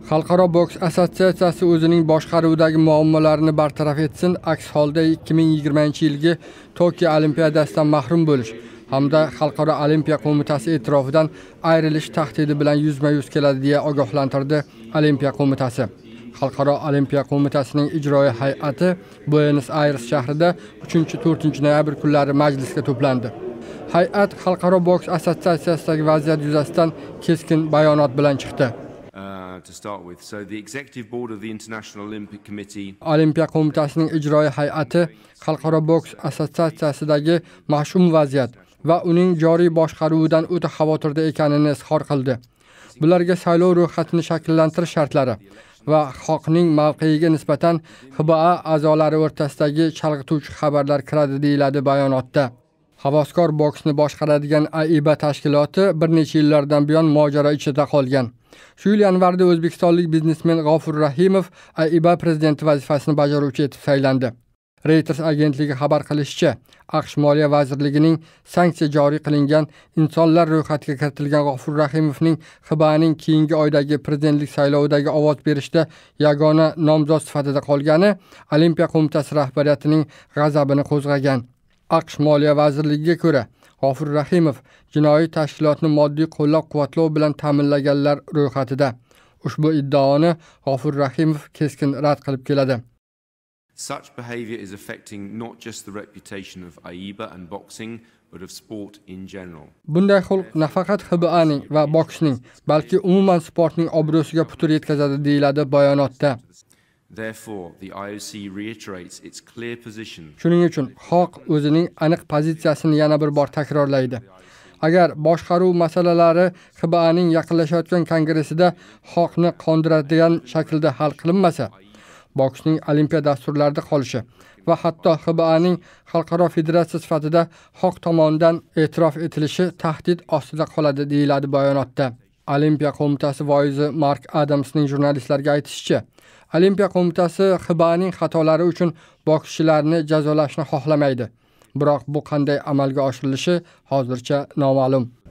Xalqaro boks assotsiatsiyasi o'zining boshqaruvidagi muammolarini bartaraf etsin, aks holda 2020-yilgi Tokio Olimpiadasidan mahrum bo'lish hamda Xalqaro Olimpiya qo'mitasi e'tirofidan ayrilish tahdidi bilan yuzma-yuz keladi deya ogohlantirdi Olimpiya qo'mitasi. Xalqaro Olimpiya qo'mitasining ijroiya hay'ati Buenos Aires shahrida 3-4 noyabr kunlari majlisga to'plandi. Hay'at Xalqaro boks assotsiatsiyasidagi vaziyat yuzasidan keskin bayonot bilan chiqdi. Olimpiya qo'mitasining ijroiya hay'ati Xalqaro boks assotsiatsiyasidagi mash'um vaziyat va uning joriy boshqaruvidan o'ta xavotirda ekanini izhor qildi. Bularga saylov ro'yxatini shakllantirish shartlari va xoqning mavqeyiga nisbatan XBA a'zolari o'rtasidagi chalg'ituvchi xabarlar kiradi deyiladi bayonotda. Havaskor boksni boshqaradigan AIBA tashkiloti bir necha yillardan buyon mojaro ichida qolgan. Shu yil yanvarda o'zbekistonlik biznesmen G'ofur Rahimov AIBA prezidenti vazifasini bajaruvchi etib saylandi. Reuters agentligi xabar qilishicha, AQSh Moliya vazirligining sanksiya joriy qilingan insonlar ro'yxatiga kiritilgan G'ofur Rahimovning XBAning keyingi oydagi prezidentlik saylovidagi ovoz berishda yagona nomzod sifatida qolgani Olimpiya qo'mitasi rahbariyatining g'azabini qo'zg'agan. AQSh Moliya vazirligiga ko'ra, G'ofur Rahimov jinoiy tashkilotni moddiy qo'llab-quvvatlov bilan ta'minlaganlar ro'yxatida. Ushbu iddaoni G'ofur Rahimov keskin rad qilib keladi. Such behavior is affecting not just the reputation of AIBA and boxing, but of sport in general. Bunday xulq nafaqat XBAning va boksning, balki umuman sportning obro'siga putur yetkazadi deyiladi bayonotda. Therefore, the IOC reiterates its clear position. Shuning uchun xoq o'zining aniq pozitsiyasini yana bir bor takrorlaydi. Agar boshqaruv masalalari XBAning yaqinlashayotgan kongressida xoqni qondiradigan shaklda hal qilinmasa, boksning olimpiya dasturlarida qolishi va hatto XBAning xalqaro federatsiya sifatida xoq tomonidan e'tirof etilishi tahdid ostida qoladi deyiladi bayonotda. Olimpiya qo'mitasi voizi Mark Adamsning jurnalistlarga aytishicha, Olimpiya qo'mitasi XBAning xatolari uchun bokschilarni jazolashni xohlamaydi. Biroq bu qanday amalga oshirilishi hozircha noma'lum.